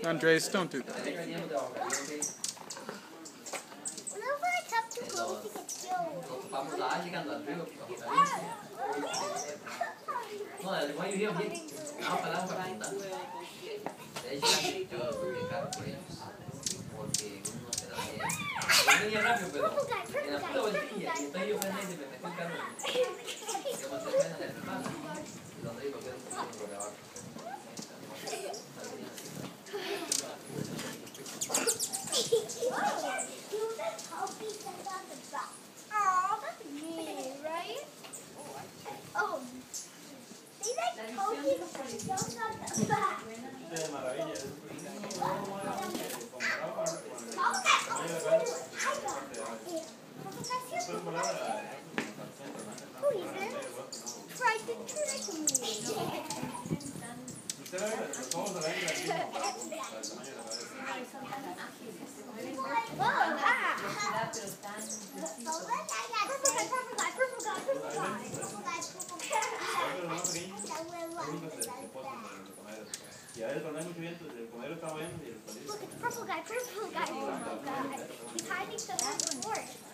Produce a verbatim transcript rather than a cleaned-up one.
Andres, don't do that. Whenever I come too close, he gets killed. Purple guy, purple guy, purple guy. Oh, that's mean, right? Oh, they like Toby, but they don't have the back. Who is it? Right, the trick me. Whoa, ah! Purple guy, purple guy, purple guy, purple guy, purple guy, purple guy. Look at the purple guy, purple guy, purple guy. He's hiding somewhere in the forest.